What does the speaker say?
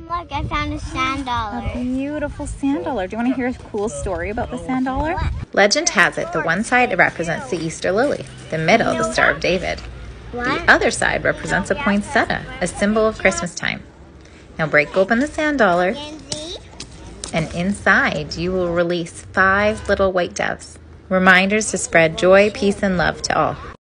Look, I found a sand dollar. A beautiful sand dollar. Do you want to hear a cool story about the sand dollar? Legend has it the one side represents the Easter lily, the middle the Star of David. The other side represents a poinsettia, a symbol of Christmas time. Now break open the sand dollar, and inside you will release 5 little white doves. Reminders to spread joy, peace, and love to all.